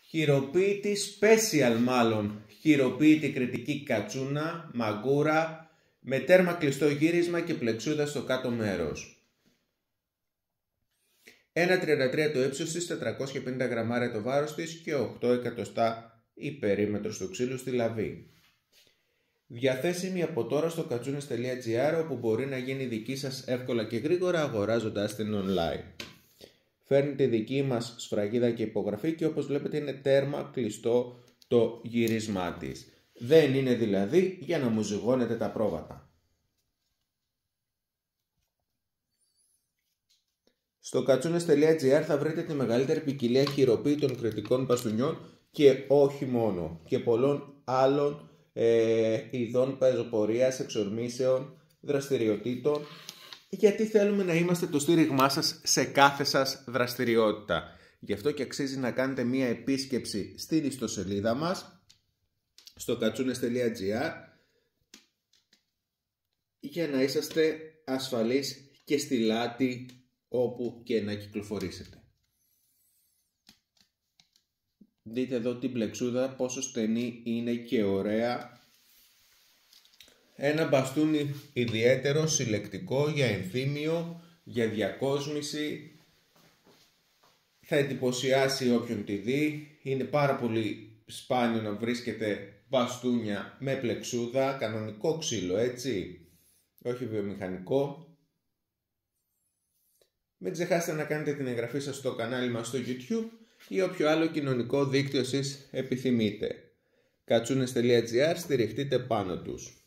Χειροποίητη special μάλλον, χειροποίητη κρητική κατσούνα, μαγκούρα, με τέρμα κλειστό γύρισμα και πλεξούδα στο κάτω μέρος. 1,33 το ύψος της, 450 γραμμάρια το βάρος της και 8 εκατοστά η περίμετρος του ξύλου στη λαβή. Διαθέσιμη από τώρα στο κατσούνες.gr, όπου μπορεί να γίνει δική σας εύκολα και γρήγορα αγοράζοντάς την online. Φέρνει τη δική μας σφραγίδα και υπογραφή και όπως βλέπετε είναι τέρμα κλειστό το γύρισμά της. Δεν είναι δηλαδή για να μου ζυγώνετε τα πρόβατα. Στο κατσούνες.gr θα βρείτε τη μεγαλύτερη ποικιλία χειροποίητων κρητικών μπαστούνιων και όχι μόνο, και πολλών άλλων ειδών πεζοπορίας, εξορμήσεων, δραστηριοτήτων, γιατί θέλουμε να είμαστε το στήριγμά σας σε κάθε σας δραστηριότητα. Γι' αυτό και αξίζει να κάνετε μία επίσκεψη στην ιστοσελίδα μας, στο κατσούνες.gr, για να είσαστε ασφαλείς και στη λάτη όπου και να κυκλοφορήσετε. Δείτε εδώ την πλεξούδα, πόσο στενή είναι και ωραία. Ένα μπαστούνι ιδιαίτερο, συλλεκτικό, για ενθύμιο, για διακόσμηση. Θα εντυπωσιάσει όποιον τη δει. Είναι πάρα πολύ σπάνιο να βρίσκεται μπαστούνια με πλεξούδα, κανονικό ξύλο, έτσι, όχι βιομηχανικό. Μην ξεχάσετε να κάνετε την εγγραφή σας στο κανάλι μας στο YouTube ή όποιο άλλο κοινωνικό δίκτυο εσείς επιθυμείτε. Κατσούνες.gr, στηριχτείτε πάνω τους.